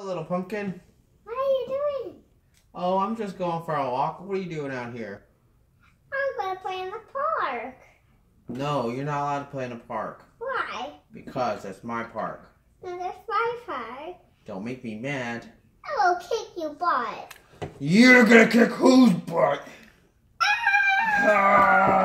little pumpkin. What are you doing? Oh, I'm just going for a walk. What are you doing out here? I'm going to play in the park. No, you're not allowed to play in a park. Why? Because that's my park. No, there's Wi-Fi. Don't make me mad. I will kick your butt. You're gonna kick whose butt? Ah!